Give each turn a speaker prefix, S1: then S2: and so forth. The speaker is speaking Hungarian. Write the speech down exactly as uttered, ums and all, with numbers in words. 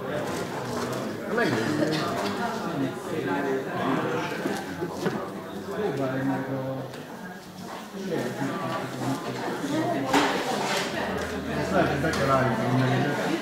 S1: Megnézzük.
S2: Próbálj meg a...
S1: Ezt lehet, hogy be kell állítani.